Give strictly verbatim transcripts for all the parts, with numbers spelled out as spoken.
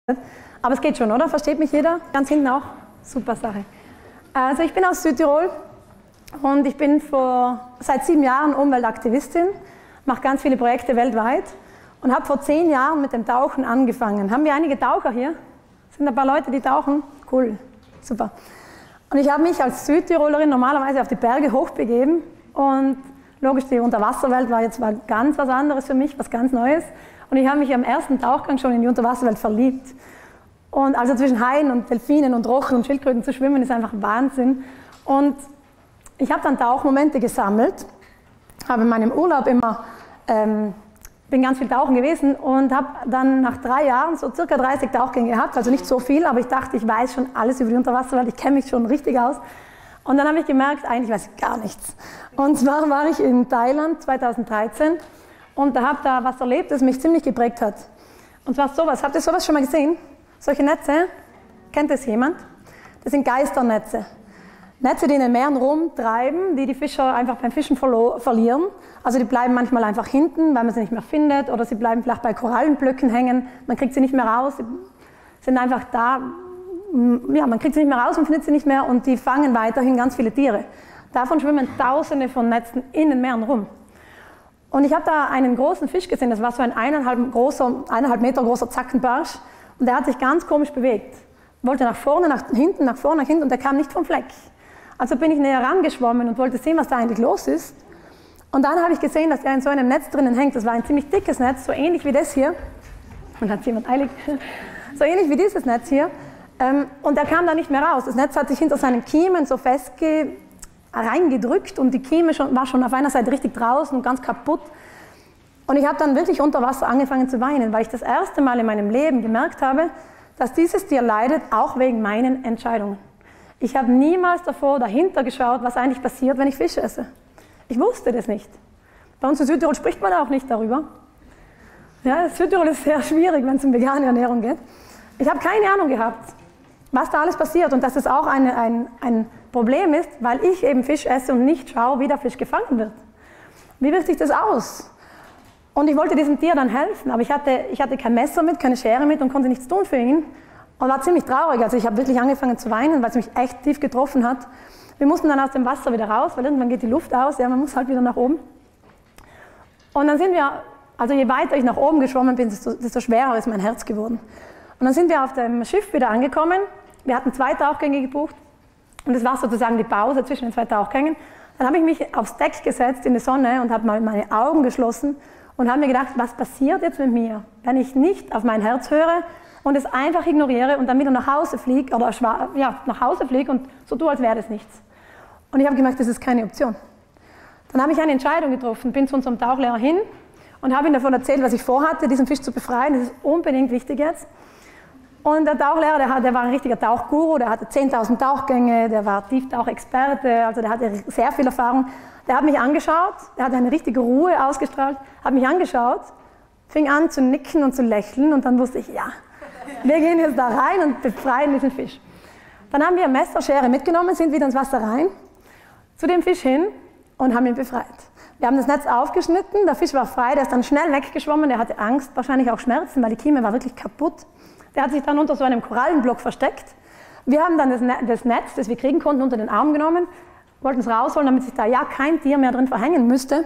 Aber es geht schon, oder? Versteht mich jeder? Ganz hinten auch? Super Sache. Also ich bin aus Südtirol und ich bin vor, seit sieben Jahren Umweltaktivistin, mache ganz viele Projekte weltweit und habe vor zehn Jahren mit dem Tauchen angefangen. Haben wir einige Taucher hier? Sind ein paar Leute, die tauchen? Cool, super. Und ich habe mich als Südtirolerin normalerweise auf die Berge hochbegeben und logisch, die Unterwasserwelt war jetzt mal ganz was anderes für mich, was ganz Neues. Und ich habe mich am ersten Tauchgang schon in die Unterwasserwelt verliebt. Und also zwischen Haien und Delfinen und Rochen und Schildkröten zu schwimmen, ist einfach Wahnsinn. Und ich habe dann Tauchmomente gesammelt, habe in meinem Urlaub immer, ähm, bin ganz viel tauchen gewesen und habe dann nach drei Jahren so circa dreißig Tauchgänge gehabt, also nicht so viel, aber ich dachte, ich weiß schon alles über die Unterwasserwelt, ich kenne mich schon richtig aus. Und dann habe ich gemerkt, eigentlich weiß ich gar nichts. Und zwar war ich in Thailand zweitausenddreizehn und da habe da was erlebt, das mich ziemlich geprägt hat. Und zwar sowas. Habt ihr sowas schon mal gesehen? Solche Netze? Kennt das jemand? Das sind Geisternetze. Netze, die in den Meeren rumtreiben, die die Fischer einfach beim Fischen verlieren. Also die bleiben manchmal einfach hinten, weil man sie nicht mehr findet, oder sie bleiben vielleicht bei Korallenblöcken hängen, man kriegt sie nicht mehr raus, sie sind einfach da, ja, man kriegt sie nicht mehr raus und findet sie nicht mehr und die fangen weiterhin ganz viele Tiere. Davon schwimmen Tausende von Netzen in den Meeren rum. Und ich habe da einen großen Fisch gesehen, das war so ein eineinhalb, großer, eineinhalb Meter großer Zackenbarsch und der hat sich ganz komisch bewegt. Wollte nach vorne, nach hinten, nach vorne, nach hinten und der kam nicht vom Fleck. Also bin ich näher rangeschwommen und wollte sehen, was da eigentlich los ist. Und dann habe ich gesehen, dass er in so einem Netz drinnen hängt. Das war ein ziemlich dickes Netz, so ähnlich wie das hier. Und hat jemand eilig. So ähnlich wie dieses Netz hier. Und er kam da nicht mehr raus. Das Netz hat sich hinter seinen Kiemen so fest reingedrückt und die Kieme schon, war schon auf einer Seite richtig draußen und ganz kaputt. Und ich habe dann wirklich unter Wasser angefangen zu weinen, weil ich das erste Mal in meinem Leben gemerkt habe, dass dieses Tier leidet, auch wegen meinen Entscheidungen. Ich habe niemals davor dahinter geschaut, was eigentlich passiert, wenn ich Fisch esse. Ich wusste das nicht. Bei uns in Südtirol spricht man auch nicht darüber. Ja, Südtirol ist sehr schwierig, wenn es um vegane Ernährung geht. Ich habe keine Ahnung gehabt, was da alles passiert und dass es auch eine, ein, ein Problem ist, weil ich eben Fisch esse und nicht schaue, wie der Fisch gefangen wird. Wie wirkt sich das aus? Und ich wollte diesem Tier dann helfen, aber ich hatte, ich hatte kein Messer mit, keine Schere mit und konnte nichts tun für ihn. Und war ziemlich traurig, also ich habe wirklich angefangen zu weinen, weil es mich echt tief getroffen hat. Wir mussten dann aus dem Wasser wieder raus, weil irgendwann geht die Luft aus, ja, man muss halt wieder nach oben. Und dann sind wir, also je weiter ich nach oben geschwommen bin, desto, desto schwerer ist mein Herz geworden. Und dann sind wir auf dem Schiff wieder angekommen, wir hatten zwei Tauchgänge gebucht und das war sozusagen die Pause zwischen den zwei Tauchgängen. Dann habe ich mich aufs Deck gesetzt in die Sonne und habe mal meine Augen geschlossen und habe mir gedacht, was passiert jetzt mit mir, wenn ich nicht auf mein Herz höre und es einfach ignoriere und dann wieder nach Hause fliege oder ja, nach Hause fliege und so tue, als wäre das nichts. Und ich habe gemerkt, das ist keine Option. Dann habe ich eine Entscheidung getroffen, bin zu unserem Tauchlehrer hin und habe ihm davon erzählt, was ich vorhatte, diesen Fisch zu befreien. Das ist unbedingt wichtig jetzt. Und der Tauchlehrer, der, der war ein richtiger Tauchguru, der hatte zehntausend Tauchgänge, der war Tieftauchexperte, also der hatte sehr viel Erfahrung. Der hat mich angeschaut, der hat eine richtige Ruhe ausgestrahlt, hat mich angeschaut, fing an zu nicken und zu lächeln und dann wusste ich, ja, wir gehen jetzt da rein und befreien diesen Fisch. Dann haben wir eine Messerschere mitgenommen, sind wieder ins Wasser rein, zu dem Fisch hin und haben ihn befreit. Wir haben das Netz aufgeschnitten, der Fisch war frei, der ist dann schnell weggeschwommen, der hatte Angst, wahrscheinlich auch Schmerzen, weil die Kieme war wirklich kaputt. Der hat sich dann unter so einem Korallenblock versteckt. Wir haben dann das, Net, das Netz, das wir kriegen konnten, unter den Arm genommen, wollten es rausholen, damit sich da ja kein Tier mehr drin verhängen müsste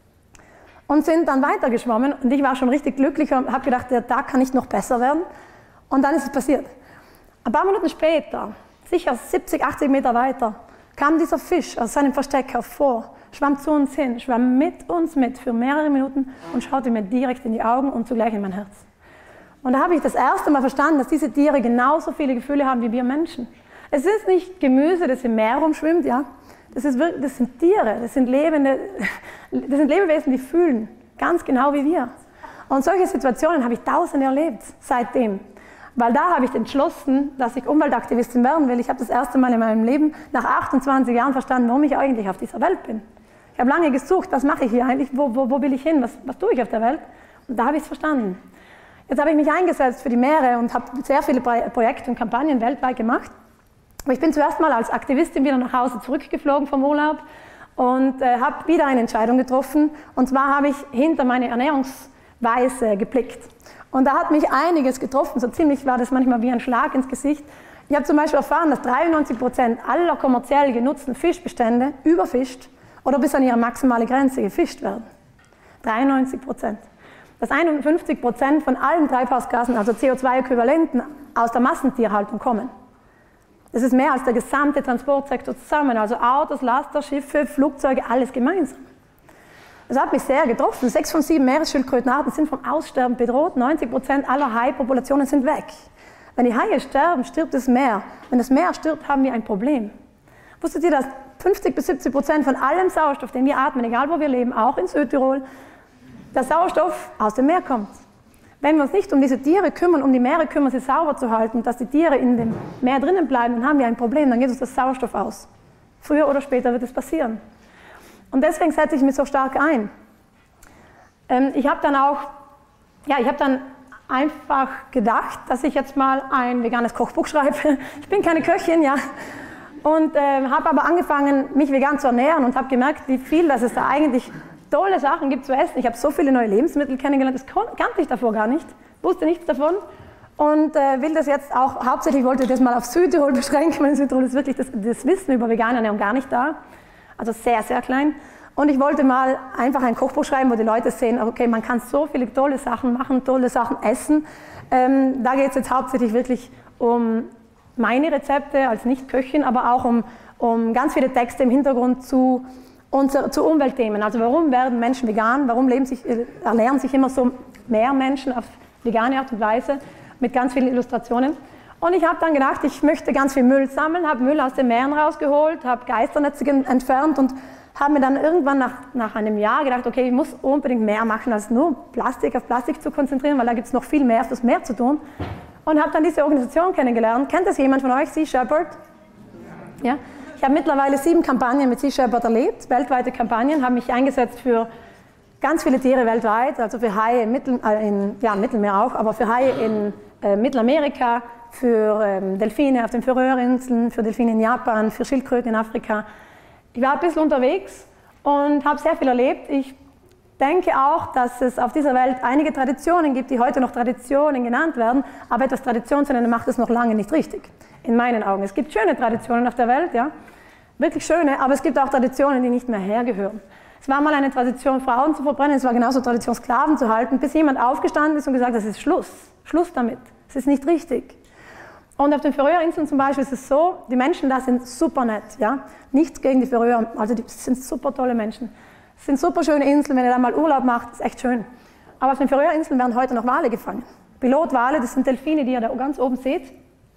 und sind dann weitergeschwommen und ich war schon richtig glücklich und habe gedacht, der Tag kann nicht noch besser werden. Und dann ist es passiert. Ein paar Minuten später, sicher siebzig, achtzig Meter weiter, kam dieser Fisch aus seinem Versteck hervor, schwamm zu uns hin, schwamm mit uns mit für mehrere Minuten und schaute mir direkt in die Augen und zugleich in mein Herz. Und da habe ich das erste Mal verstanden, dass diese Tiere genauso viele Gefühle haben wie wir Menschen. Es ist nicht Gemüse, das im Meer rumschwimmt, ja. Das, ist wirklich, das sind Tiere, das sind, lebende, das sind Lebewesen, die fühlen, ganz genau wie wir. Und solche Situationen habe ich tausende erlebt seitdem. Weil da habe ich entschlossen, dass ich Umweltaktivistin werden will. Ich habe das erste Mal in meinem Leben nach achtundzwanzig Jahren verstanden, warum ich eigentlich auf dieser Welt bin. Ich habe lange gesucht, was mache ich hier eigentlich, wo, wo, wo will ich hin, was, was tue ich auf der Welt? Und da habe ich es verstanden. Jetzt habe ich mich eingesetzt für die Meere und habe sehr viele Projekte und Kampagnen weltweit gemacht. Aber ich bin zuerst mal als Aktivistin wieder nach Hause zurückgeflogen vom Urlaub und äh, habe wieder eine Entscheidung getroffen. Und zwar habe ich hinter meine Ernährungsweise geblickt. Und da hat mich einiges getroffen, so ziemlich war das manchmal wie ein Schlag ins Gesicht. Ich habe zum Beispiel erfahren, dass dreiundneunzig Prozent aller kommerziell genutzten Fischbestände überfischt oder bis an ihre maximale Grenze gefischt werden. dreiundneunzig Prozent. Dass einundfünfzig Prozent von allen Treibhausgasen, also C O zwei Äquivalenten, aus der Massentierhaltung kommen. Das ist mehr als der gesamte Transportsektor zusammen, also Autos, Laster, Schiffe, Flugzeuge, alles gemeinsam. Das hat mich sehr getroffen. Sechs von sieben Meeresschildkrötenarten sind vom Aussterben bedroht. neunzig Prozent aller Haipopulationen sind weg. Wenn die Haie sterben, stirbt das Meer. Wenn das Meer stirbt, haben wir ein Problem. Wusstet ihr, dass fünfzig bis siebzig Prozent von allem Sauerstoff, den wir atmen, egal wo wir leben, auch in Südtirol, der Sauerstoff aus dem Meer kommt? Wenn wir uns nicht um diese Tiere kümmern, um die Meere kümmern, sie sauber zu halten, dass die Tiere in dem Meer drinnen bleiben, dann haben wir ein Problem, dann geht uns das Sauerstoff aus. Früher oder später wird es passieren. Und deswegen setze ich mich so stark ein. Ähm, ich habe dann auch, ja, ich habe dann einfach gedacht, dass ich jetzt mal ein veganes Kochbuch schreibe. Ich bin keine Köchin, ja. Und äh, habe aber angefangen, mich vegan zu ernähren und habe gemerkt, wie viel, dass es da eigentlich tolle Sachen gibt zu essen. Ich habe so viele neue Lebensmittel kennengelernt, das kannte ich davor gar nicht, wusste nichts davon und äh, will das jetzt auch, hauptsächlich wollte ich das mal auf Südtirol beschränken, weil in Südtirol ist wirklich das, das Wissen über vegane Ernährung gar nicht da, also sehr, sehr klein. Und ich wollte mal einfach ein Kochbuch schreiben, wo die Leute sehen, okay, man kann so viele tolle Sachen machen, tolle Sachen essen. Ähm, da geht es jetzt hauptsächlich wirklich um meine Rezepte als Nicht-Köchin, aber auch um, um ganz viele Texte im Hintergrund zu Und zu Umweltthemen, also warum werden Menschen vegan, warum leben sich, ernähren sich immer so mehr Menschen auf vegane Art und Weise, mit ganz vielen Illustrationen. Und ich habe dann gedacht, ich möchte ganz viel Müll sammeln, habe Müll aus den Meeren rausgeholt, habe Geisternetze entfernt und habe mir dann irgendwann nach, nach einem Jahr gedacht, okay, ich muss unbedingt mehr machen, als nur Plastik auf Plastik zu konzentrieren, weil da gibt es noch viel mehr fürs Meer zu tun. Und habe dann diese Organisation kennengelernt. Kennt das jemand von euch, Sea Shepherd? Ja? Ich habe mittlerweile sieben Kampagnen mit Sea Shepherd erlebt, weltweite Kampagnen, habe mich eingesetzt für ganz viele Tiere weltweit, also für Haie in, Mittel, äh, in ja, Mittelmeer auch, aber für Haie in äh, Mittelamerika, für ähm, Delfine auf den Färöerinseln, für Delfine in Japan, für Schildkröten in Afrika. Ich war ein bisschen unterwegs und habe sehr viel erlebt. Ich denke auch, dass es auf dieser Welt einige Traditionen gibt, die heute noch Traditionen genannt werden, aber etwas Tradition zu nennen macht es noch lange nicht richtig, in meinen Augen. Es gibt schöne Traditionen auf der Welt, ja, wirklich schöne, aber es gibt auch Traditionen, die nicht mehr hergehören. Es war mal eine Tradition, Frauen zu verbrennen, es war genauso Tradition, Sklaven zu halten, bis jemand aufgestanden ist und gesagt hat, das ist Schluss, Schluss damit, es ist nicht richtig. Und auf den Färöerinseln zum Beispiel ist es so, die Menschen da sind super nett, ja, nichts gegen die Färöer, also die sind super tolle Menschen. Es sind super schöne Inseln, wenn ihr da mal Urlaub macht, ist echt schön. Aber auf den Färöerinseln werden heute noch Wale gefangen. Pilotwale, das sind Delfine, die ihr da ganz oben seht.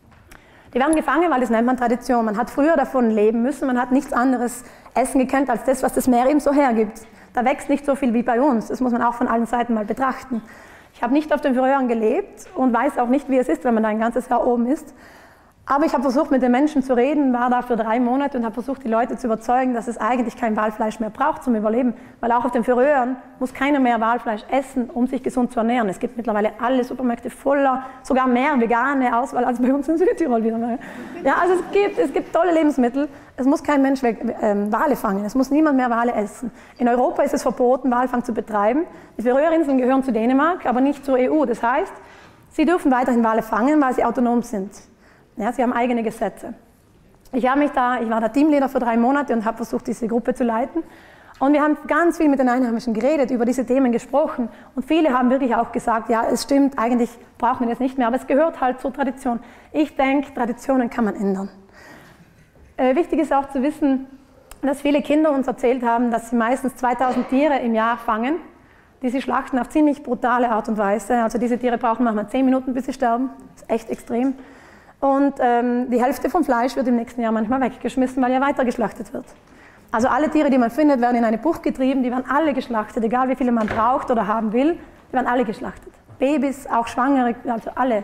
Die werden gefangen, weil das nennt man Tradition. Man hat früher davon leben müssen, man hat nichts anderes essen gekannt als das, was das Meer ihm so hergibt. Da wächst nicht so viel wie bei uns, das muss man auch von allen Seiten mal betrachten. Ich habe nicht auf den Färöern gelebt und weiß auch nicht, wie es ist, wenn man da ein ganzes Jahr oben ist. Aber ich habe versucht, mit den Menschen zu reden, war da für drei Monate und habe versucht, die Leute zu überzeugen, dass es eigentlich kein Walfleisch mehr braucht zum Überleben. Weil auch auf den Färöern muss keiner mehr Walfleisch essen, um sich gesund zu ernähren. Es gibt mittlerweile alle Supermärkte voller, sogar mehr vegane Auswahl als bei uns in Südtirol wieder mal. Ja, also es gibt, es gibt tolle Lebensmittel. Es muss kein Mensch weg, äh, Wale fangen, es muss niemand mehr Wale essen. In Europa ist es verboten, Walfang zu betreiben. Die Färöerinseln gehören zu Dänemark, aber nicht zur E U. Das heißt, sie dürfen weiterhin Wale fangen, weil sie autonom sind. Ja, sie haben eigene Gesetze. Ich, habe mich da, ich war da Teamleader für drei Monate und habe versucht, diese Gruppe zu leiten. Und wir haben ganz viel mit den Einheimischen geredet, über diese Themen gesprochen. Und viele haben wirklich auch gesagt, ja, es stimmt, eigentlich braucht man das nicht mehr, aber es gehört halt zur Tradition. Ich denke, Traditionen kann man ändern. Äh, wichtig ist auch zu wissen, dass viele Kinder uns erzählt haben, dass sie meistens zweitausend Tiere im Jahr fangen, die sie schlachten auf ziemlich brutale Art und Weise. Also diese Tiere brauchen manchmal zehn Minuten, bis sie sterben. Das ist echt extrem. Und ähm, die Hälfte vom Fleisch wird im nächsten Jahr manchmal weggeschmissen, weil ja weiter geschlachtet wird. Also alle Tiere, die man findet, werden in eine Bucht getrieben, die werden alle geschlachtet, egal wie viele man braucht oder haben will, die werden alle geschlachtet. Babys, auch Schwangere, also alle.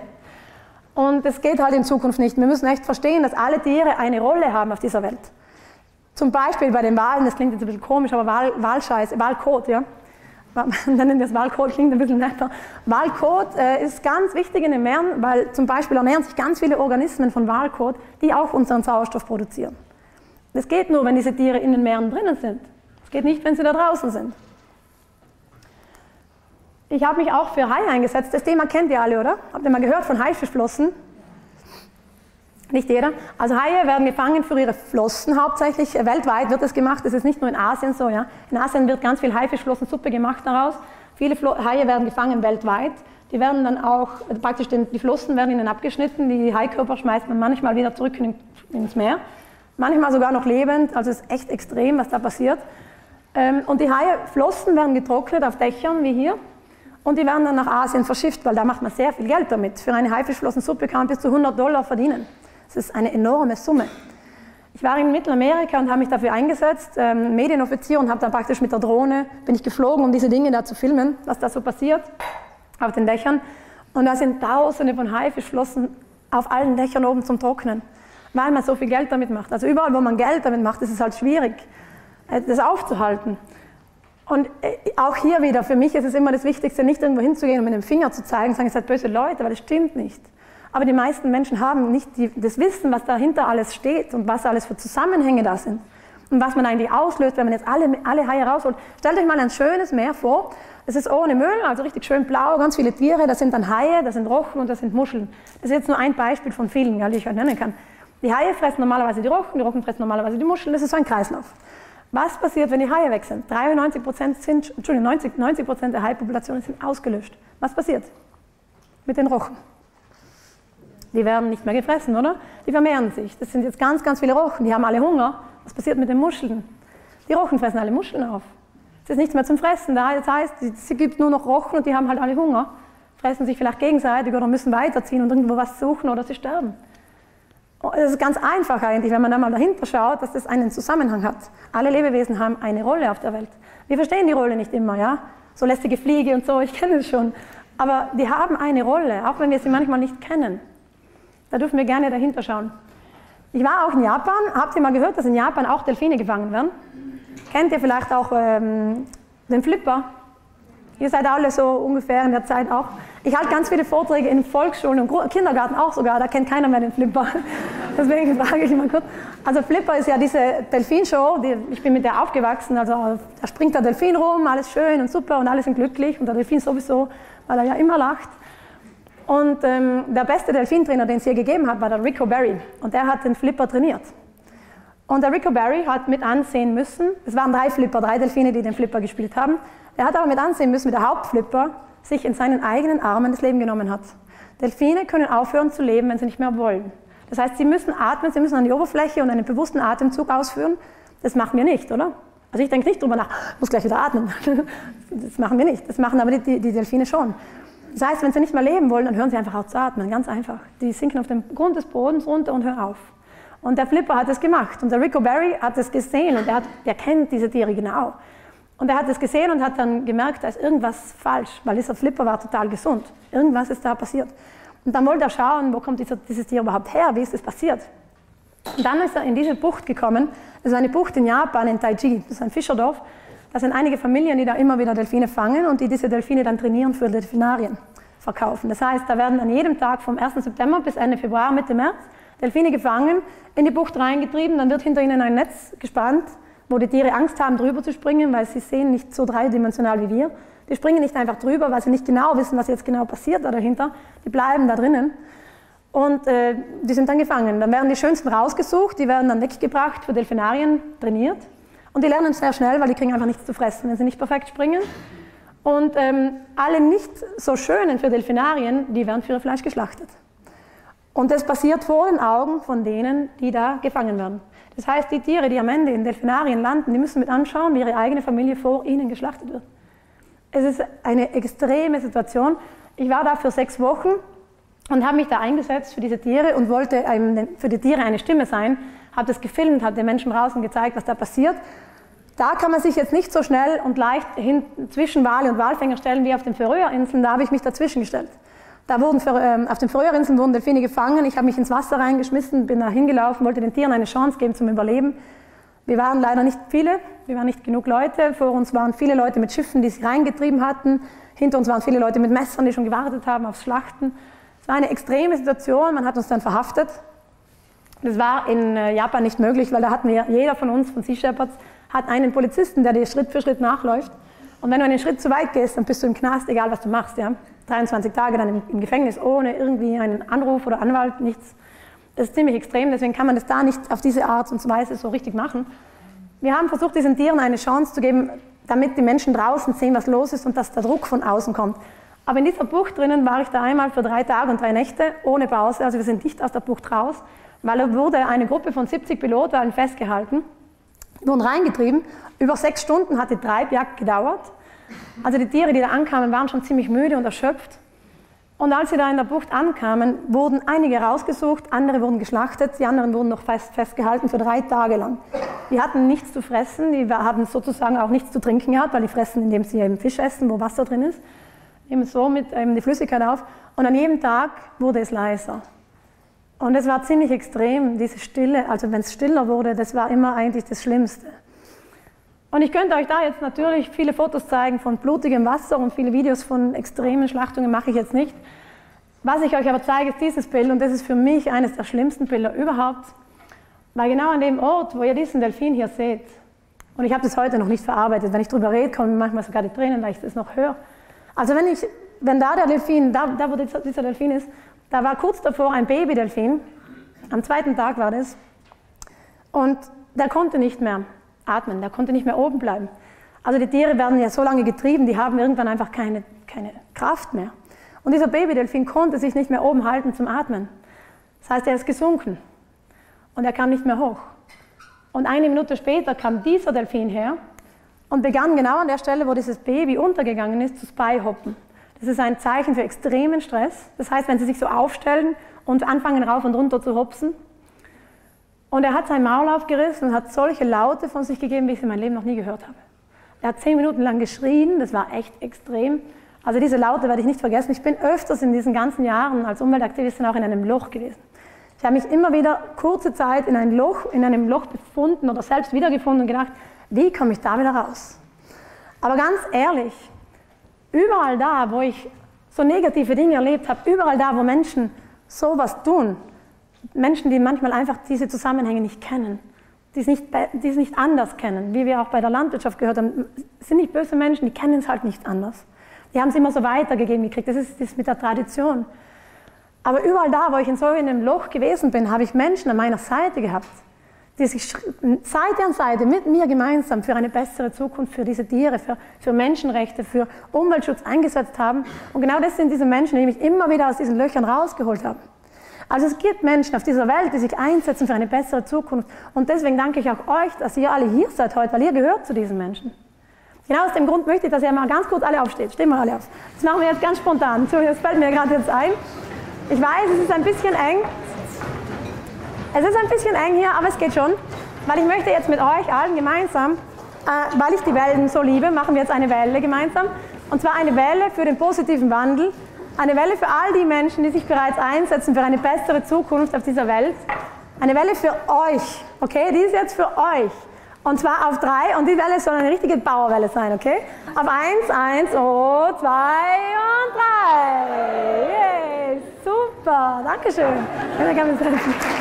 Und das geht halt in Zukunft nicht. Wir müssen echt verstehen, dass alle Tiere eine Rolle haben auf dieser Welt. Zum Beispiel bei den Walen, das klingt jetzt ein bisschen komisch, aber Wal, Walscheiß, Walkot, ja. Nennen wir es Walkot, klingt ein bisschen netter. Walkot äh, ist ganz wichtig in den Meeren, weil zum Beispiel ernähren sich ganz viele Organismen von Walkot, die auch unseren Sauerstoff produzieren. Das geht nur, wenn diese Tiere in den Meeren drinnen sind. Es geht nicht, wenn sie da draußen sind. Ich habe mich auch für Haie eingesetzt. Das Thema kennt ihr alle, oder? Habt ihr mal gehört von Haifischflossen? Nicht jeder. Also Haie werden gefangen für ihre Flossen hauptsächlich. Weltweit wird das gemacht. Das ist nicht nur in Asien so. Ja? In Asien wird ganz viel Haifischflossensuppe gemacht daraus. Viele Flo Haie werden gefangen weltweit. Die werden dann auch, praktisch den, die Flossen werden ihnen abgeschnitten. Die Haikörper schmeißt man manchmal wieder zurück in, ins Meer. Manchmal sogar noch lebend. Also es ist echt extrem, was da passiert. Und die Haiflossen werden getrocknet auf Dächern, wie hier. Und die werden dann nach Asien verschifft, weil da macht man sehr viel Geld damit. Für eine Haifischflossensuppe kann man bis zu hundert Dollar verdienen. Das ist eine enorme Summe. Ich war in Mittelamerika und habe mich dafür eingesetzt, ähm, Medienoffizier, und habe dann praktisch mit der Drohne, bin ich geflogen, um diese Dinge da zu filmen, was da so passiert auf den Dächern. Und da sind Tausende von Haifischflossen auf allen Dächern oben zum Trocknen, weil man so viel Geld damit macht. Also überall, wo man Geld damit macht, ist es halt schwierig, das aufzuhalten. Und auch hier wieder, für mich ist es immer das Wichtigste, nicht irgendwo hinzugehen und mit dem Finger zu zeigen und sagen, ihr seid böse Leute, weil das stimmt nicht. Aber die meisten Menschen haben nicht die, das Wissen, was dahinter alles steht und was alles für Zusammenhänge da sind. Und was man eigentlich auslöst, wenn man jetzt alle, alle Haie rausholt. Stellt euch mal ein schönes Meer vor, es ist ohne Müll, also richtig schön blau, ganz viele Tiere, das sind dann Haie, das sind Rochen und das sind Muscheln. Das ist jetzt nur ein Beispiel von vielen, die ich euch nennen kann. Die Haie fressen normalerweise die Rochen, die Rochen fressen normalerweise die Muscheln, das ist so ein Kreislauf. Was passiert, wenn die Haie weg sind? dreiundneunzig Prozent sind, Entschuldigung, neunzig Prozent der Haipopulationen sind ausgelöscht. Was passiert mit den Rochen? Die werden nicht mehr gefressen, oder? Die vermehren sich. Das sind jetzt ganz, ganz viele Rochen, die haben alle Hunger. Was passiert mit den Muscheln? Die Rochen fressen alle Muscheln auf. Es ist nichts mehr zum Fressen da. Das heißt, es gibt nur noch Rochen und die haben halt alle Hunger, fressen sich vielleicht gegenseitig oder müssen weiterziehen und irgendwo was suchen oder sie sterben. Es ist ganz einfach eigentlich, wenn man da mal dahinter schaut, dass das einen Zusammenhang hat. Alle Lebewesen haben eine Rolle auf der Welt. Wir verstehen die Rolle nicht immer, ja? So lästige Fliege und so, ich kenne es schon. Aber die haben eine Rolle, auch wenn wir sie manchmal nicht kennen. Da dürfen wir gerne dahinter schauen. Ich war auch in Japan. Habt ihr mal gehört, dass in Japan auch Delfine gefangen werden? Kennt ihr vielleicht auch ähm, den Flipper? Ihr seid alle so ungefähr in der Zeit auch. Ich halte ganz viele Vorträge in Volksschulen und Kindergarten auch sogar, da kennt keiner mehr den Flipper. Deswegen frage ich mal kurz. Also Flipper ist ja diese Delfinshow, die, ich bin mit der aufgewachsen, also da springt der Delfin rum, alles schön und super und alle sind glücklich und der Delfin sowieso, weil er ja immer lacht. Und ähm, der beste Delfintrainer, den es je gegeben hat, war der Rico Barry und der hat den Flipper trainiert. Und der Rico Barry hat mit ansehen müssen, es waren drei Flipper, drei Delfine, die den Flipper gespielt haben, er hat aber mit ansehen müssen, wie der Hauptflipper sich in seinen eigenen Armen das Leben genommen hat. Delfine können aufhören zu leben, wenn sie nicht mehr wollen. Das heißt, sie müssen atmen, sie müssen an die Oberfläche und einen bewussten Atemzug ausführen. Das machen wir nicht, oder? Also ich denke nicht drüber nach, ich muss gleich wieder atmen. Das machen wir nicht, das machen aber die, die Delfine schon. Das heißt, wenn sie nicht mehr leben wollen, dann hören sie einfach auf zu atmen, ganz einfach. Die sinken auf den Grund des Bodens runter und hören auf. Und der Flipper hat es gemacht und der Rico Barry hat es gesehen und der, hat, der kennt diese Tiere genau. Und er hat es gesehen und hat dann gemerkt, da ist irgendwas falsch, weil dieser Flipper war total gesund. Irgendwas ist da passiert. Und dann wollte er schauen, wo kommt dieser, dieses Tier überhaupt her, wie ist das passiert. Und dann ist er in diese Bucht gekommen, das ist eine Bucht in Japan, in Taiji, das ist ein Fischerdorf. Da sind einige Familien, die da immer wieder Delfine fangen und die diese Delfine dann trainieren für Delfinarien verkaufen. Das heißt, da werden an jedem Tag vom ersten September bis Ende Februar, Mitte März, Delfine gefangen, in die Bucht reingetrieben, dann wird hinter ihnen ein Netz gespannt, wo die Tiere Angst haben, drüber zu springen, weil sie sehen nicht so dreidimensional wie wir. Die springen nicht einfach drüber, weil sie nicht genau wissen, was jetzt genau passiert da dahinter. Die bleiben da drinnen und äh, die sind dann gefangen. Dann werden die Schönsten rausgesucht, die werden dann weggebracht, für Delfinarien trainiert. Und die lernen sehr schnell, weil die kriegen einfach nichts zu fressen, wenn sie nicht perfekt springen. Und ähm, alle nicht so Schönen für Delfinarien, die werden für ihr Fleisch geschlachtet. Und das passiert vor den Augen von denen, die da gefangen werden. Das heißt, die Tiere, die am Ende in Delfinarien landen, die müssen mit anschauen, wie ihre eigene Familie vor ihnen geschlachtet wird. Es ist eine extreme Situation. Ich war da für sechs Wochen und habe mich da eingesetzt für diese Tiere und wollte für die Tiere eine Stimme sein, habe das gefilmt, habe den Menschen draußen gezeigt, was da passiert. Da kann man sich jetzt nicht so schnell und leicht hin, zwischen Wale und Walfänger stellen wie auf den Färöerinseln, da habe ich mich dazwischen gestellt. Da wurden, ähm, auf den Färöerinseln wurden Delfine gefangen, ich habe mich ins Wasser reingeschmissen, bin da hingelaufen, wollte den Tieren eine Chance geben zum Überleben. Wir waren leider nicht viele, wir waren nicht genug Leute, vor uns waren viele Leute mit Schiffen, die sie reingetrieben hatten, hinter uns waren viele Leute mit Messern, die schon gewartet haben aufs Schlachten. Es war eine extreme Situation, man hat uns dann verhaftet. Das war in Japan nicht möglich, weil da hatten wir, jeder von uns, von Sea Shepherds, hat einen Polizisten, der dir Schritt für Schritt nachläuft. Und wenn du einen Schritt zu weit gehst, dann bist du im Knast, egal was du machst. Ja? dreiundzwanzig Tage dann im, im Gefängnis, ohne irgendwie einen Anruf oder Anwalt, nichts. Das ist ziemlich extrem, deswegen kann man das da nicht auf diese Art und Weise so richtig machen. Wir haben versucht, diesen Tieren eine Chance zu geben, damit die Menschen draußen sehen, was los ist und dass der Druck von außen kommt. Aber in dieser Bucht drinnen war ich da einmal für drei Tage und drei Nächte ohne Pause, also wir sind nicht aus der Bucht raus, weil da wurde eine Gruppe von siebzig Pilotwalen festgehalten, wurden reingetrieben. Über sechs Stunden hat die Treibjagd gedauert. Also die Tiere, die da ankamen, waren schon ziemlich müde und erschöpft. Und als sie da in der Bucht ankamen, wurden einige rausgesucht, andere wurden geschlachtet, die anderen wurden noch fest, festgehalten für drei Tage lang. Die hatten nichts zu fressen, die haben sozusagen auch nichts zu trinken gehabt, weil die fressen, indem sie eben Fisch essen, wo Wasser drin ist, nehmen so mit ähm, die Flüssigkeit auf. Und an jedem Tag wurde es leiser. Und es war ziemlich extrem, diese Stille, also wenn es stiller wurde, das war immer eigentlich das Schlimmste. Und ich könnte euch da jetzt natürlich viele Fotos zeigen von blutigem Wasser und viele Videos von extremen Schlachtungen mache ich jetzt nicht. Was ich euch aber zeige, ist dieses Bild und das ist für mich eines der schlimmsten Bilder überhaupt, weil genau an dem Ort, wo ihr diesen Delfin hier seht, und ich habe das heute noch nicht verarbeitet, wenn ich darüber rede, kommen manchmal sogar die Tränen, weil ich das noch höre. Also wenn, ich, wenn da der Delfin, da, da wo dieser Delfin ist, da war kurz davor ein Baby-Delfin, am zweiten Tag war das, und der konnte nicht mehr atmen, der konnte nicht mehr oben bleiben. Also die Tiere werden ja so lange getrieben, die haben irgendwann einfach keine, keine Kraft mehr. Und dieser Babydelfin konnte sich nicht mehr oben halten zum Atmen. Das heißt, er ist gesunken und er kam nicht mehr hoch. Und eine Minute später kam dieser Delfin her und begann genau an der Stelle, wo dieses Baby untergegangen ist, zu spyhoppen. Das ist ein Zeichen für extremen Stress. Das heißt, wenn sie sich so aufstellen und anfangen rauf und runter zu hopsen. Und er hat sein Maul aufgerissen und hat solche Laute von sich gegeben, wie ich sie in meinem Leben noch nie gehört habe. Er hat zehn Minuten lang geschrien, das war echt extrem. Also diese Laute werde ich nicht vergessen. Ich bin öfters in diesen ganzen Jahren als Umweltaktivistin auch in einem Loch gewesen. Ich habe mich immer wieder kurze Zeit in, ein Loch, in einem Loch befunden oder selbst wiedergefunden und gedacht, wie komme ich da wieder raus? Aber ganz ehrlich, überall da, wo ich so negative Dinge erlebt habe, überall da, wo Menschen sowas tun, Menschen, die manchmal einfach diese Zusammenhänge nicht kennen, die es nicht, die es nicht anders kennen, wie wir auch bei der Landwirtschaft gehört haben, sind nicht böse Menschen, die kennen es halt nicht anders. Die haben es immer so weitergegeben gekriegt, das ist das mit der Tradition. Aber überall da, wo ich in so einem Loch gewesen bin, habe ich Menschen an meiner Seite gehabt, die sich Seite an Seite mit mir gemeinsam für eine bessere Zukunft, für diese Tiere, für, für Menschenrechte, für Umweltschutz eingesetzt haben. Und genau das sind diese Menschen, die mich immer wieder aus diesen Löchern rausgeholt haben. Also es gibt Menschen auf dieser Welt, die sich einsetzen für eine bessere Zukunft. Und deswegen danke ich auch euch, dass ihr alle hier seid heute, weil ihr gehört zu diesen Menschen. Genau aus dem Grund möchte ich, dass ihr mal ganz kurz alle aufsteht. Stehen wir alle auf. Das machen wir jetzt ganz spontan. Das fällt mir gerade jetzt ein. Ich weiß, es ist ein bisschen eng. Es ist ein bisschen eng hier, aber es geht schon. Weil ich möchte jetzt mit euch allen gemeinsam, äh, weil ich die Wellen so liebe, machen wir jetzt eine Welle gemeinsam. Und zwar eine Welle für den positiven Wandel. Eine Welle für all die Menschen, die sich bereits einsetzen für eine bessere Zukunft auf dieser Welt. Eine Welle für euch, okay? Die ist jetzt für euch. Und zwar auf drei. Und die Welle soll eine richtige Powerwelle sein, okay? Auf eins, eins, oh, zwei und drei. Yay, super, Dankeschön. Ja, kann man sagen.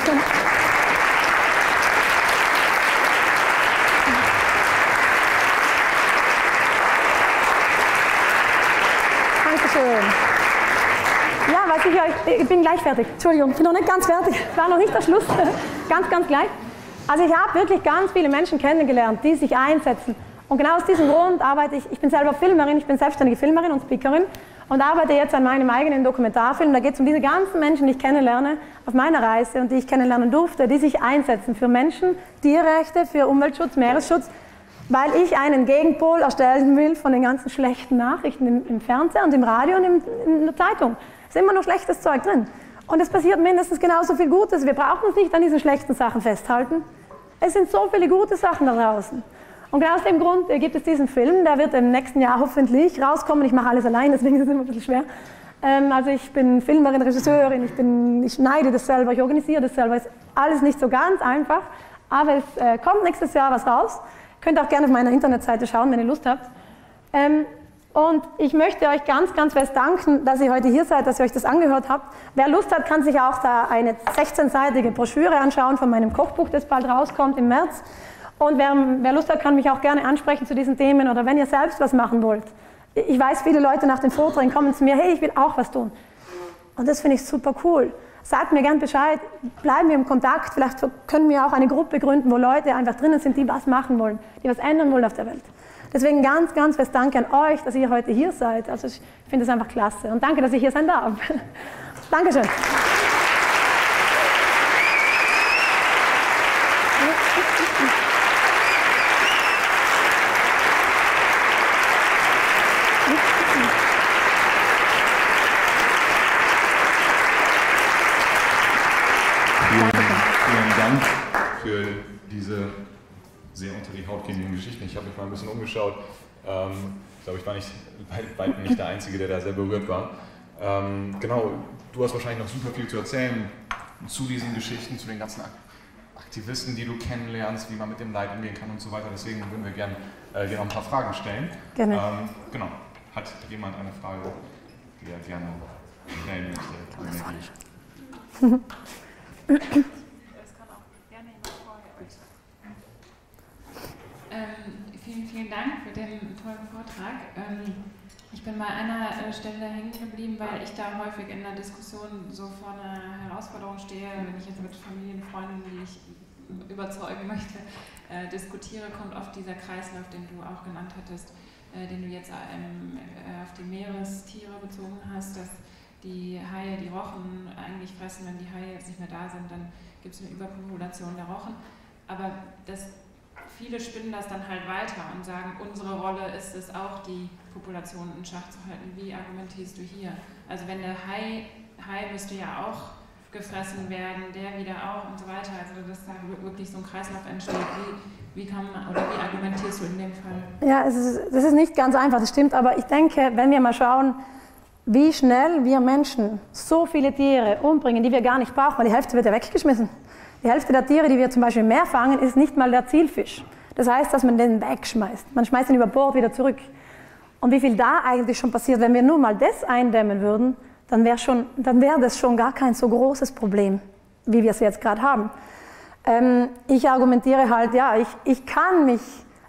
Dankeschön. Ja, was ich euch, ich bin gleich fertig. Entschuldigung, ich bin noch nicht ganz fertig. Es war noch nicht der Schluss. Ganz, ganz gleich. Also ich habe wirklich ganz viele Menschen kennengelernt, die sich einsetzen. Und genau aus diesem Grund arbeite ich, ich bin selber Filmerin, ich bin selbstständige Filmerin und Speakerin und arbeite jetzt an meinem eigenen Dokumentarfilm. Da geht es um diese ganzen Menschen, die ich kennenlerne auf meiner Reise und die ich kennenlernen durfte, die sich einsetzen für Menschen, Tierrechte, für Umweltschutz, Meeresschutz, weil ich einen Gegenpol erstellen will von den ganzen schlechten Nachrichten im, im Fernsehen und im Radio und im, in der Zeitung. Es ist immer nur schlechtes Zeug drin. Und es passiert mindestens genauso viel Gutes. Wir brauchen uns nicht an diesen schlechten Sachen festhalten. Es sind so viele gute Sachen da draußen. Und genau aus dem Grund gibt es diesen Film, der wird im nächsten Jahr hoffentlich rauskommen. Ich mache alles allein, deswegen ist es immer ein bisschen schwer. Ähm, also ich bin Filmerin, Regisseurin, ich, bin, ich schneide das selber, ich organisiere das selber. Es ist alles nicht so ganz einfach, aber es äh, kommt nächstes Jahr was raus. Ihr könnt auch gerne auf meiner Internetseite schauen, wenn ihr Lust habt. Ähm, Und ich möchte euch ganz, ganz fest danken, dass ihr heute hier seid, dass ihr euch das angehört habt. Wer Lust hat, kann sich auch da eine sechzehnseitige Broschüre anschauen von meinem Kochbuch, das bald rauskommt im März. Und wer, wer Lust hat, kann mich auch gerne ansprechen zu diesen Themen oder wenn ihr selbst was machen wollt. Ich weiß, viele Leute nach den Vorträgen kommen zu mir, hey, ich will auch was tun. Und das finde ich super cool. Sagt mir gern Bescheid, bleiben wir im Kontakt, vielleicht können wir auch eine Gruppe gründen, wo Leute einfach drinnen sind, die was machen wollen, die was ändern wollen auf der Welt. Deswegen ganz, ganz fest Danke an euch, dass ihr heute hier seid. Also ich finde das einfach klasse und danke, dass ich hier sein darf. Dankeschön. Für diese sehr unter die Haut gehenden Geschichten. Ich habe mich mal ein bisschen umgeschaut. Ähm, ich glaube, ich war nicht, weit, weit nicht der Einzige, der da sehr berührt war. Ähm, genau, du hast wahrscheinlich noch super viel zu erzählen zu diesen Geschichten, zu den ganzen Aktivisten, die du kennenlernst, wie man mit dem Leid umgehen kann und so weiter. Deswegen würden wir gerne äh, dir noch ein paar Fragen stellen. Gerne. Ähm, genau. Hat jemand eine Frage, die er gerne stellen möchte? Ähm, vielen, vielen Dank für den tollen Vortrag. Ähm, ich bin bei einer äh, Stelle hängen geblieben, weil ich da häufig in der Diskussion so vor einer Herausforderung stehe, wenn ich jetzt mit Familien, Freunden, die ich überzeugen möchte, äh, diskutiere, kommt oft dieser Kreislauf, den du auch genannt hattest, äh, den du jetzt ähm, äh, auf die Meerestiere bezogen hast, dass die Haie die Rochen eigentlich fressen, wenn die Haie jetzt nicht mehr da sind, dann gibt es eine Überpopulation der Rochen. Aber das Viele spinnen das dann halt weiter und sagen, unsere Rolle ist es auch, die Population in Schach zu halten. Wie argumentierst du hier? Also wenn der Hai, Hai müsste ja auch gefressen werden, der wieder auch und so weiter. Also dass da wirklich so ein Kreislauf entsteht. Wie, wie kann man, oder wie argumentierst du in dem Fall? Ja, es ist, das ist nicht ganz einfach, das stimmt, aber ich denke, wenn wir mal schauen, wie schnell wir Menschen so viele Tiere umbringen, die wir gar nicht brauchen, weil die Hälfte wird ja weggeschmissen. Die Hälfte der Tiere, die wir zum Beispiel im Meer fangen, ist nicht mal der Zielfisch. Das heißt, dass man den wegschmeißt. Man schmeißt ihn über Bord wieder zurück. Und wie viel da eigentlich schon passiert, wenn wir nur mal das eindämmen würden, dann wäre schon, dann wäre das schon gar kein so großes Problem, wie wir es jetzt gerade haben. Ähm, ich argumentiere halt, ja, ich, ich kann mich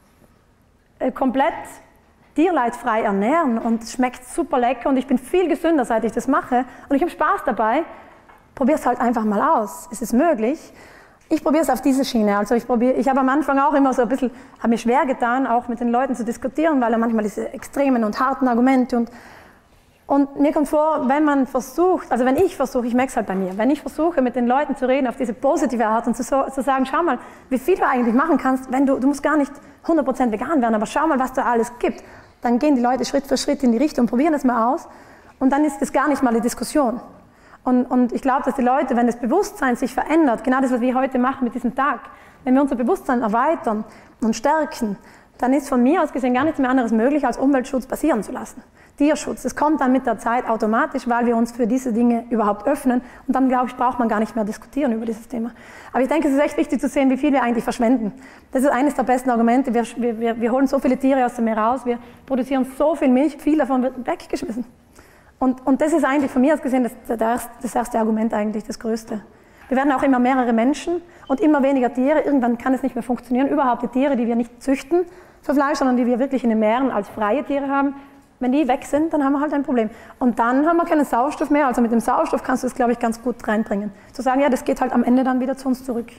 äh, komplett tierleidfrei ernähren und es schmeckt super lecker und ich bin viel gesünder, seit ich das mache und ich habe Spaß dabei. Probier es halt einfach mal aus. Es ist möglich. Ich probiere es auf diese Schiene. Also ich probiere, ich habe am Anfang auch immer so ein bisschen, habe mir schwer getan, auch mit den Leuten zu diskutieren, weil er manchmal diese extremen und harten Argumente und und mir kommt vor, wenn man versucht, also wenn ich versuche, ich merke es halt bei mir, wenn ich versuche, mit den Leuten zu reden auf diese positive Art und zu, zu sagen, schau mal, wie viel du eigentlich machen kannst, wenn du, du musst gar nicht hundert Prozent vegan werden, aber schau mal, was da alles gibt, dann gehen die Leute Schritt für Schritt in die Richtung, probieren das mal aus und dann ist das gar nicht mal eine Diskussion. Und, und ich glaube, dass die Leute, wenn das Bewusstsein sich verändert, genau das, was wir heute machen mit diesem Tag, wenn wir unser Bewusstsein erweitern und stärken, dann ist von mir aus gesehen gar nichts mehr anderes möglich, als Umweltschutz passieren zu lassen. Tierschutz, das kommt dann mit der Zeit automatisch, weil wir uns für diese Dinge überhaupt öffnen und dann, glaube ich, braucht man gar nicht mehr diskutieren über dieses Thema. Aber ich denke, es ist echt wichtig zu sehen, wie viel wir eigentlich verschwenden. Das ist eines der besten Argumente. Wir, wir, wir holen so viele Tiere aus dem Meer raus, wir produzieren so viel Milch, viel davon wird weggeschmissen. Und, und das ist eigentlich von mir aus gesehen das, das, das erste Argument eigentlich, das größte. Wir werden auch immer mehrere Menschen und immer weniger Tiere. Irgendwann kann es nicht mehr funktionieren. Überhaupt die Tiere, die wir nicht züchten für Fleisch, sondern die wir wirklich in den Meeren als freie Tiere haben, wenn die weg sind, dann haben wir halt ein Problem. Und dann haben wir keinen Sauerstoff mehr. Also mit dem Sauerstoff kannst du das, glaube ich, ganz gut reinbringen. Zu sagen, ja, das geht halt am Ende dann wieder zu uns zurück.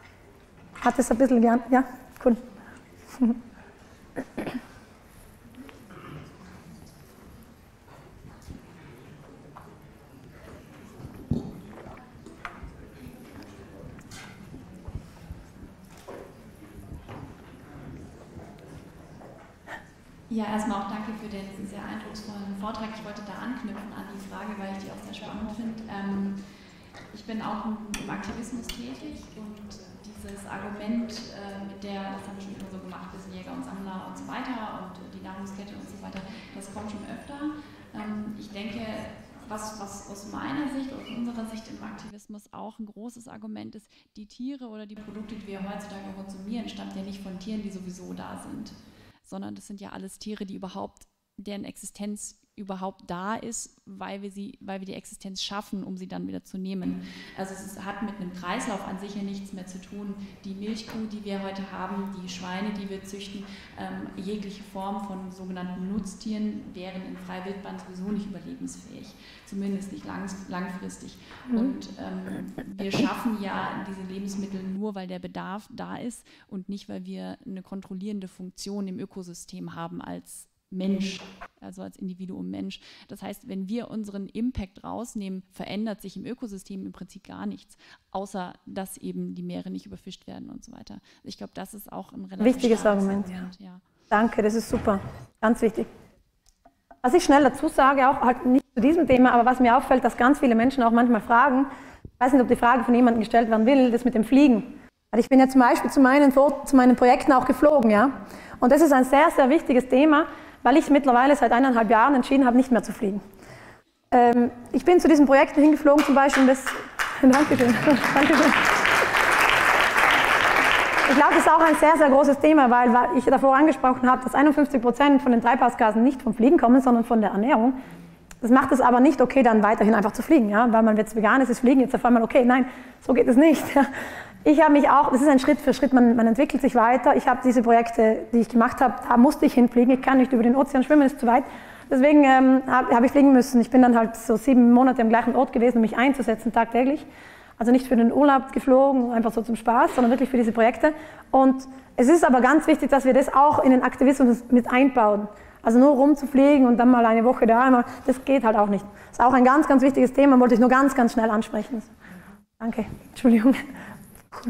Hat das ein bisschen gern? Ja, cool. Ja, erstmal auch danke für den sehr eindrucksvollen Vortrag. Ich wollte da anknüpfen an die Frage, weil ich die auch sehr spannend finde. Ähm, ich bin auch im, im Aktivismus tätig und dieses Argument, äh, mit der, das haben wir schon immer so gemacht, wir sind Jäger und Sammler und so weiter und die Nahrungskette und so weiter, das kommt schon öfter. Ähm, ich denke, was, was aus meiner Sicht, aus unserer Sicht im Aktivismus auch ein großes Argument ist, die Tiere oder die Produkte, die wir heutzutage konsumieren, stammen ja nicht von Tieren, die sowieso da sind, sondern das sind ja alles Tiere, die überhaupt, deren Existenz überhaupt da ist, weil wir, sie, weil wir die Existenz schaffen, um sie dann wieder zu nehmen. Also es ist, hat mit einem Kreislauf an sich ja nichts mehr zu tun. Die Milchkuh, die wir heute haben, die Schweine, die wir züchten, ähm, jegliche Form von sogenannten Nutztieren wären in Freiwildbahn sowieso nicht überlebensfähig, zumindest nicht lang, langfristig. Mhm. Und ähm, wir schaffen ja diese Lebensmittel nur, weil der Bedarf da ist und nicht, weil wir eine kontrollierende Funktion im Ökosystem haben als Mensch, also als Individuum Mensch. Das heißt, wenn wir unseren Impact rausnehmen, verändert sich im Ökosystem im Prinzip gar nichts, außer dass eben die Meere nicht überfischt werden und so weiter. Ich glaube, das ist auch ein relativ wichtiges Argument. Argument. Ja. Danke, das ist super, ganz wichtig. Was ich schnell dazu sage, auch halt nicht zu diesem Thema, aber was mir auffällt, dass ganz viele Menschen auch manchmal fragen, ich weiß nicht, ob die Frage von jemandem gestellt werden will, das mit dem Fliegen. Also ich bin ja zum Beispiel zu meinen, zu meinen Projekten auch geflogen, ja. Und das ist ein sehr, sehr wichtiges Thema, weil ich mittlerweile seit eineinhalb Jahren entschieden habe, nicht mehr zu fliegen. Ähm, ich bin zu diesen Projekten hingeflogen, zum Beispiel, das, Dankeschön, Dankeschön. Ich glaube, das ist auch ein sehr, sehr großes Thema, weil, weil ich davor angesprochen habe, dass einundfünfzig Prozent von den Treibhausgasen nicht vom Fliegen kommen, sondern von der Ernährung. Das macht es aber nicht okay, dann weiterhin einfach zu fliegen, ja? Weil man jetzt vegan ist, ist Fliegen jetzt auf einmal okay. Nein, so geht es nicht. Ich habe mich auch, das ist ein Schritt für Schritt, man, man entwickelt sich weiter. Ich habe diese Projekte, die ich gemacht habe, da musste ich hinfliegen. Ich kann nicht über den Ozean schwimmen, ist zu weit. Deswegen ähm, habe hab ich fliegen müssen. Ich bin dann halt so sieben Monate am gleichen Ort gewesen, um mich einzusetzen, tagtäglich. Also nicht für den Urlaub geflogen, einfach so zum Spaß, sondern wirklich für diese Projekte. Und es ist aber ganz wichtig, dass wir das auch in den Aktivismus mit einbauen. Also nur rumzufliegen und dann mal eine Woche da, einmal, das geht halt auch nicht. Das ist auch ein ganz, ganz wichtiges Thema, wollte ich nur ganz, ganz schnell ansprechen. Danke, Entschuldigung. Cool.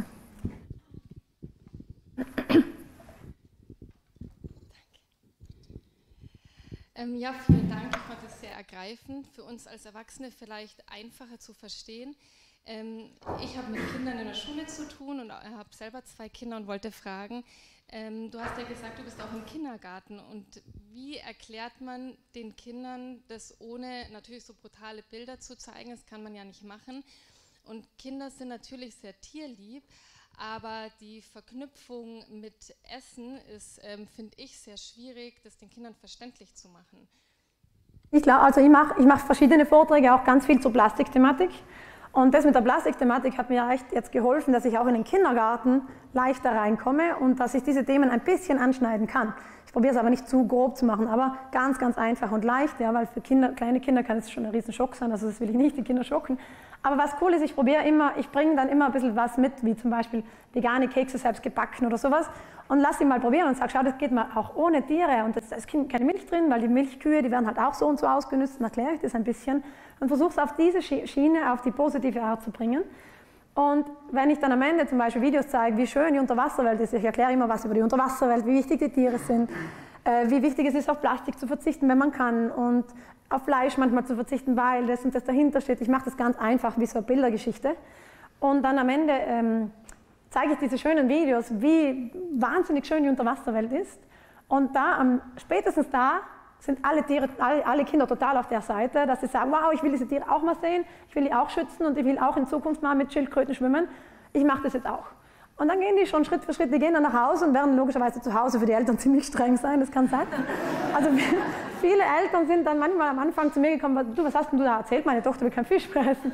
Ähm, ja, vielen Dank. Ich fand es sehr ergreifend, für uns als Erwachsene vielleicht einfacher zu verstehen. Ähm, ich habe mit Kindern in der Schule zu tun und habe selber zwei Kinder und wollte fragen, ähm, du hast ja gesagt, du bist auch im Kindergarten, und wie erklärt man den Kindern das, ohne natürlich so brutale Bilder zu zeigen? Das kann man ja nicht machen. Und Kinder sind natürlich sehr tierlieb, aber die Verknüpfung mit Essen ist, ähm, finde ich, sehr schwierig, das den Kindern verständlich zu machen. Ich glaube, also ich mache ich mach verschiedene Vorträge, auch ganz viel zur Plastikthematik. Und das mit der Plastikthematik hat mir echt jetzt geholfen, dass ich auch in den Kindergarten leichter reinkomme und dass ich diese Themen ein bisschen anschneiden kann. Ich probiere es aber nicht zu grob zu machen, aber ganz, ganz einfach und leicht, ja, weil für Kinder, kleine Kinder kann es schon ein riesen Schock sein, also das will ich nicht, die Kinder schocken. Aber was cool ist, ich probiere immer, ich bringe dann immer ein bisschen was mit, wie zum Beispiel vegane Kekse selbst gebacken oder sowas, und lass sie mal probieren und sage, schau, das geht mal auch ohne Tiere, und da ist keine Milch drin, weil die Milchkühe, die werden halt auch so und so ausgenutzt, dann erkläre ich das ein bisschen und versuche es auf diese Schiene, auf die positive Art zu bringen. Und wenn ich dann am Ende zum Beispiel Videos zeige, wie schön die Unterwasserwelt ist, ich erkläre immer was über die Unterwasserwelt, wie wichtig die Tiere sind, äh, wie wichtig es ist, auf Plastik zu verzichten, wenn man kann, und auf Fleisch manchmal zu verzichten, weil das und das dahinter steht. Ich mache das ganz einfach, wie so eine Bildergeschichte. Und dann am Ende ähm, zeige ich diese schönen Videos, wie wahnsinnig schön die Unterwasserwelt ist. Und da, am, spätestens da, sind alle, Tiere, alle, alle Kinder total auf der Seite, dass sie sagen, wow, ich will diese Tiere auch mal sehen, ich will die auch schützen und ich will auch in Zukunft mal mit Schildkröten schwimmen. Ich mache das jetzt auch. Und dann gehen die schon Schritt für Schritt, die gehen dann nach Hause und werden logischerweise zu Hause für die Eltern ziemlich streng sein, das kann sein. Also viele Eltern sind dann manchmal am Anfang zu mir gekommen, du, was hast denn du da erzählt, meine Tochter will kein Fisch mehr essen.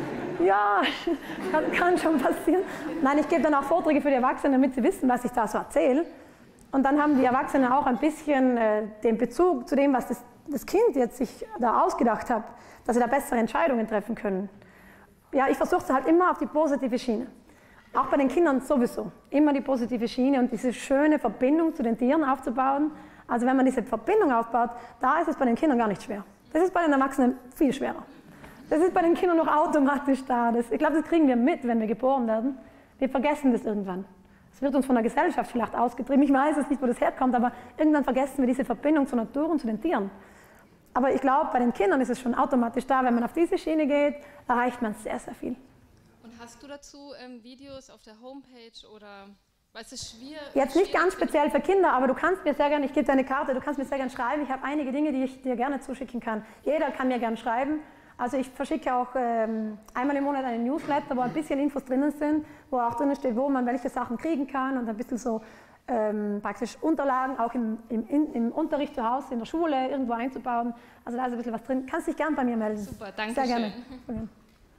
Ja, kann, kann schon passieren. Nein, ich gebe dann auch Vorträge für die Erwachsenen, damit sie wissen, was ich da so erzähle. Und dann haben die Erwachsenen auch ein bisschen äh, den Bezug zu dem, was das, das Kind jetzt sich da ausgedacht hat, dass sie da bessere Entscheidungen treffen können. Ja, ich versuche es halt immer auf die positive Schiene. Auch bei den Kindern sowieso. Immer die positive Schiene und diese schöne Verbindung zu den Tieren aufzubauen. Also wenn man diese Verbindung aufbaut, da ist es bei den Kindern gar nicht schwer. Das ist bei den Erwachsenen viel schwerer. Das ist bei den Kindern noch automatisch da. Das, ich glaube, das kriegen wir mit, wenn wir geboren werden. Wir vergessen das irgendwann. Es wird uns von der Gesellschaft vielleicht ausgetrieben. Ich weiß es nicht, wo das herkommt, aber irgendwann vergessen wir diese Verbindung zur Natur und zu den Tieren. Aber ich glaube, bei den Kindern ist es schon automatisch da. Wenn man auf diese Schiene geht, erreicht man sehr, sehr viel. Und hast du dazu ähm, Videos auf der Homepage oder... Weil es ist schwierig. Jetzt nicht ganz speziell für Kinder, aber du kannst mir sehr gerne, ich gebe dir eine Karte, du kannst mir sehr gerne schreiben. Ich habe einige Dinge, die ich dir gerne zuschicken kann. Jeder kann mir gerne schreiben. Also ich verschicke auch ähm, einmal im Monat einen Newsletter, wo ein bisschen Infos drinnen sind, wo auch drinnen steht, wo man welche Sachen kriegen kann und ein bisschen so ähm, praktisch Unterlagen auch im, im, im Unterricht zu Hause, in der Schule irgendwo einzubauen. Also da ist ein bisschen was drin. Kannst dich gern bei mir melden. Super, danke Sehr schön. gerne.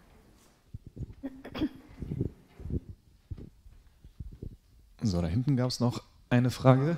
So, da hinten gab es noch eine Frage.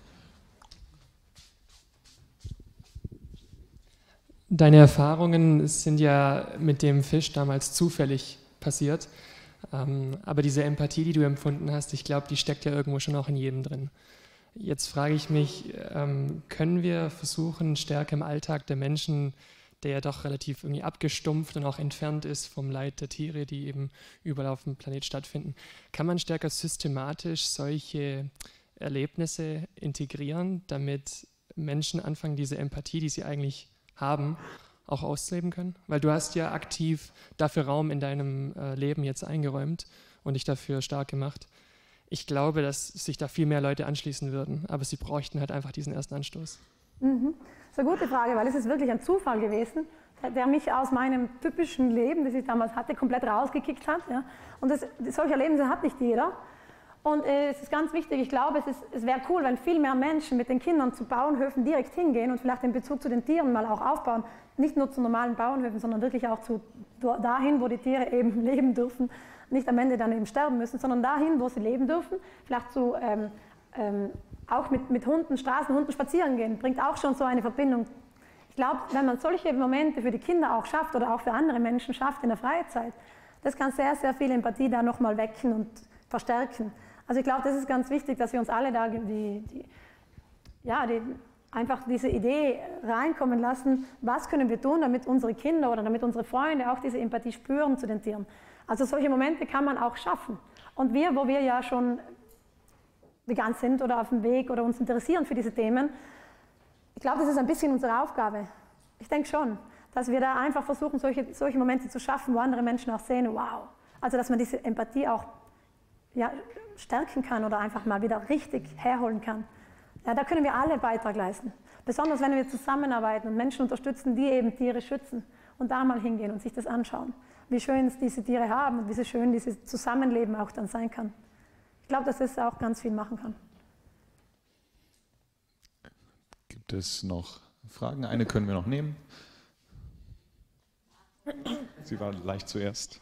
Deine Erfahrungen sind ja mit dem Fisch damals zufällig passiert, ähm, aber diese Empathie, die du empfunden hast, ich glaube, die steckt ja irgendwo schon auch in jedem drin. Jetzt frage ich mich, ähm, können wir versuchen, stärker im Alltag der Menschen, der ja doch relativ irgendwie abgestumpft und auch entfernt ist vom Leid der Tiere, die eben überall auf dem Planet stattfinden, kann man stärker systematisch solche Erlebnisse integrieren, damit Menschen anfangen, diese Empathie, die sie eigentlich haben, auch ausleben können? Weil du hast ja aktiv dafür Raum in deinem äh, Leben jetzt eingeräumt und dich dafür stark gemacht. Ich glaube, dass sich da viel mehr Leute anschließen würden, aber sie bräuchten halt einfach diesen ersten Anstoß. Mhm. Das ist eine gute Frage, weil es ist wirklich ein Zufall gewesen, der mich aus meinem typischen Leben, das ich damals hatte, komplett rausgekickt hat. Ja. Und das, solche Erlebnisse hat nicht jeder. Und äh, es ist ganz wichtig, ich glaube, es, es wäre cool, wenn viel mehr Menschen mit den Kindern zu Bauernhöfen direkt hingehen und vielleicht den Bezug zu den Tieren mal auch aufbauen. Nicht nur zu normalen Bauernhöfen, sondern wirklich auch zu dahin, wo die Tiere eben leben dürfen. Nicht am Ende dann eben sterben müssen, sondern dahin, wo sie leben dürfen. Vielleicht zu, ähm, ähm, auch mit, mit Hunden, Straßenhunden spazieren gehen, bringt auch schon so eine Verbindung. Ich glaube, wenn man solche Momente für die Kinder auch schafft oder auch für andere Menschen schafft in der Freizeit, das kann sehr, sehr viel Empathie da nochmal wecken und verstärken. Also ich glaube, das ist ganz wichtig, dass wir uns alle da die, die, ja, die, einfach diese Idee reinkommen lassen, was können wir tun, damit unsere Kinder oder damit unsere Freunde auch diese Empathie spüren zu den Tieren. Also solche Momente kann man auch schaffen. Und wir, wo wir ja schon vegan sind oder auf dem Weg oder uns interessieren für diese Themen, ich glaube, das ist ein bisschen unsere Aufgabe. Ich denke schon, dass wir da einfach versuchen, solche, solche Momente zu schaffen, wo andere Menschen auch sehen, wow. Also dass man diese Empathie auch ja, stärken kann oder einfach mal wieder richtig herholen kann. Ja, da können wir alle Beitrag leisten. Besonders wenn wir zusammenarbeiten und Menschen unterstützen, die eben Tiere schützen und da mal hingehen und sich das anschauen. Wie schön es diese Tiere haben und wie schön dieses Zusammenleben auch dann sein kann. Ich glaube, dass es auch ganz viel machen kann. Gibt es noch Fragen? Eine können wir noch nehmen. Sie war leicht zuerst.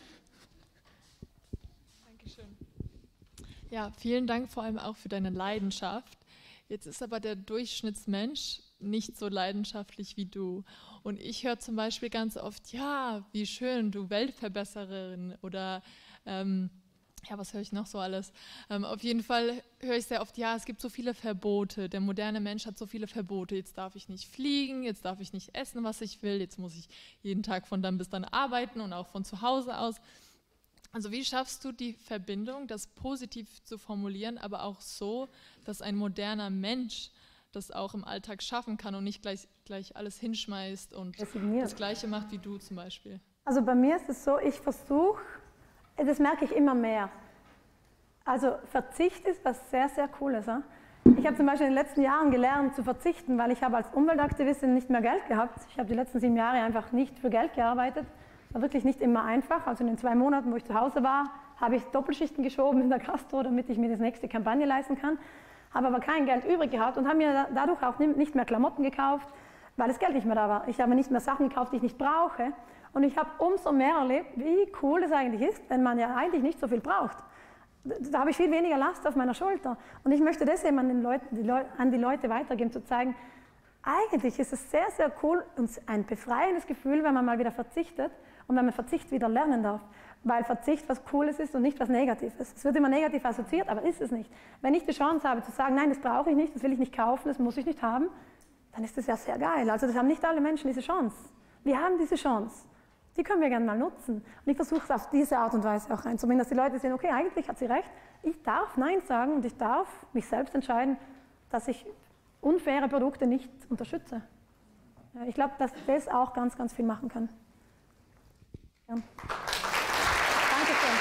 Dankeschön. Ja, vielen Dank vor allem auch für deine Leidenschaft. Jetzt ist aber der Durchschnittsmensch nicht so leidenschaftlich wie du. Und ich höre zum Beispiel ganz oft, ja, wie schön, du Weltverbesserin oder ähm, ja, was höre ich noch so alles? Ähm, auf jeden Fall höre ich sehr oft, ja, es gibt so viele Verbote. Der moderne Mensch hat so viele Verbote. Jetzt darf ich nicht fliegen, jetzt darf ich nicht essen, was ich will. Jetzt muss ich jeden Tag von dann bis dann arbeiten und auch von zu Hause aus. Also wie schaffst du die Verbindung, das positiv zu formulieren, aber auch so, dass ein moderner Mensch das auch im Alltag schaffen kann und nicht gleich, gleich alles hinschmeißt und Resigniert. Das Gleiche macht wie du zum Beispiel? Also bei mir ist es so, ich versuche, das merke ich immer mehr. Also Verzicht ist was sehr, sehr Cooles. Ja? Ich habe zum Beispiel in den letzten Jahren gelernt zu verzichten, weil ich habe als Umweltaktivistin nicht mehr Geld gehabt. Ich habe die letzten sieben Jahre einfach nicht für Geld gearbeitet. War wirklich nicht immer einfach. Also in den zwei Monaten, wo ich zu Hause war, habe ich Doppelschichten geschoben in der Gastro, damit ich mir das nächste Kampagne leisten kann. Habe aber kein Geld übrig gehabt und habe mir dadurch auch nicht mehr Klamotten gekauft, weil das Geld nicht mehr da war. Ich habe nicht mehr Sachen gekauft, die ich nicht brauche. Und ich habe umso mehr erlebt, wie cool es eigentlich ist, wenn man ja eigentlich nicht so viel braucht. Da habe ich viel weniger Last auf meiner Schulter. Und ich möchte das eben an, den Leuten, die Leute, an die Leute weitergeben, zu zeigen, eigentlich ist es sehr, sehr cool und ein befreiendes Gefühl, wenn man mal wieder verzichtet und wenn man Verzicht wieder lernen darf. Weil Verzicht was Cooles ist und nicht was Negatives. Es wird immer negativ assoziiert, aber ist es nicht. Wenn ich die Chance habe zu sagen, nein, das brauche ich nicht, das will ich nicht kaufen, das muss ich nicht haben, dann ist das ja sehr geil. Also das haben nicht alle Menschen diese Chance. Wir haben diese Chance. Die können wir gerne mal nutzen. Und ich versuche es auf diese Art und Weise auch reinzubringen, dass die Leute sehen, okay, eigentlich hat sie recht, ich darf Nein sagen und ich darf mich selbst entscheiden, dass ich unfaire Produkte nicht unterstütze. Ja, ich glaube, dass das auch ganz, ganz viel machen kann. Ja. Danke schön.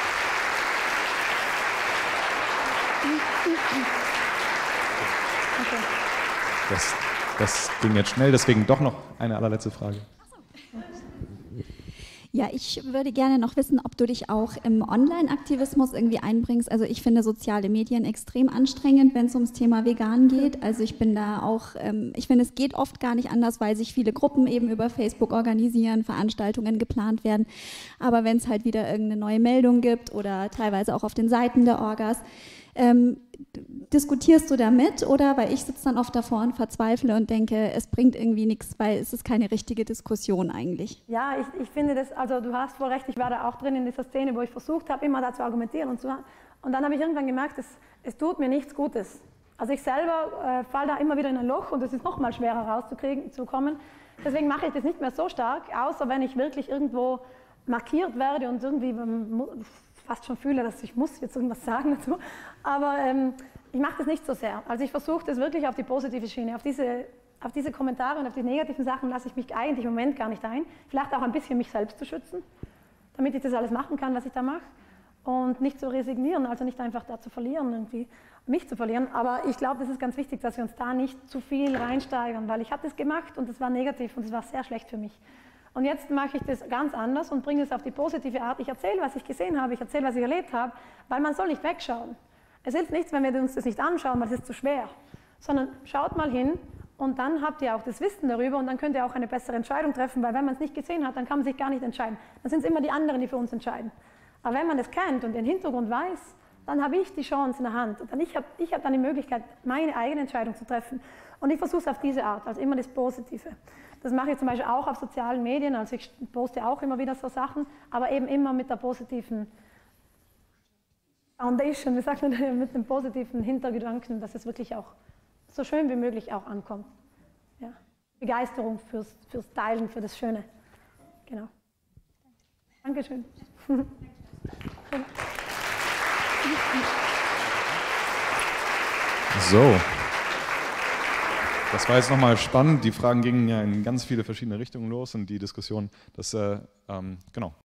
Okay. Das, das ging jetzt schnell, deswegen doch noch eine allerletzte Frage. Ja, ich würde gerne noch wissen, ob du dich auch im Online-Aktivismus irgendwie einbringst. Also ich finde soziale Medien extrem anstrengend, wenn es ums Thema Vegan geht. Also ich bin da auch, ähm, ich finde, es geht oft gar nicht anders, weil sich viele Gruppen eben über Facebook organisieren, Veranstaltungen geplant werden. Aber wenn es halt wieder irgendeine neue Meldung gibt oder teilweise auch auf den Seiten der Orgas, ähm, diskutierst du da mit, oder? Weil ich sitze dann oft davor und verzweifle und denke, es bringt irgendwie nichts, weil es ist keine richtige Diskussion eigentlich. Ja, ich, ich finde das, also du hast wohl recht, ich war da auch drin in dieser Szene, wo ich versucht habe, immer da zu argumentieren und zu, und dann habe ich irgendwann gemerkt, es, es tut mir nichts Gutes. Also ich selber äh, falle da immer wieder in ein Loch und es ist noch mal schwerer rauszukriegen, zu kommen. Deswegen mache ich das nicht mehr so stark, außer wenn ich wirklich irgendwo markiert werde und irgendwie fast schon fühle, dass ich muss jetzt irgendwas sagen dazu. Aber ähm, ich mache das nicht so sehr. Also ich versuche das wirklich auf die positive Schiene, auf diese, auf diese Kommentare und auf die negativen Sachen lasse ich mich eigentlich im Moment gar nicht ein. Vielleicht auch ein bisschen mich selbst zu schützen, damit ich das alles machen kann, was ich da mache. Und nicht zu resignieren, also nicht einfach da zu verlieren, irgendwie, mich zu verlieren. Aber ich glaube, das ist ganz wichtig, dass wir uns da nicht zu viel reinsteigern, weil ich habe das gemacht und das war negativ und das war sehr schlecht für mich. Und jetzt mache ich das ganz anders und bringe es auf die positive Art. Ich erzähle, was ich gesehen habe, ich erzähle, was ich erlebt habe, weil man soll nicht wegschauen. Es hilft nichts, wenn wir uns das nicht anschauen, weil es ist zu schwer. Sondern schaut mal hin und dann habt ihr auch das Wissen darüber und dann könnt ihr auch eine bessere Entscheidung treffen, weil wenn man es nicht gesehen hat, dann kann man sich gar nicht entscheiden. Dann sind es immer die anderen, die für uns entscheiden. Aber wenn man das kennt und den Hintergrund weiß, dann habe ich die Chance in der Hand. Und dann ich habe ich hab dann die Möglichkeit, meine eigene Entscheidung zu treffen. Und ich versuche es auf diese Art, also immer das Positive. Das mache ich zum Beispiel auch auf sozialen Medien, also ich poste auch immer wieder so Sachen, aber eben immer mit der positiven Foundation, wie sagt man, mit dem positiven Hintergedanken, dass es wirklich auch so schön wie möglich auch ankommt. Ja. Begeisterung fürs, fürs Teilen, für das Schöne. Genau. Dankeschön. So. Das war jetzt nochmal spannend. Die Fragen gingen ja in ganz viele verschiedene Richtungen los und die Diskussion, das, äh, ähm, genau.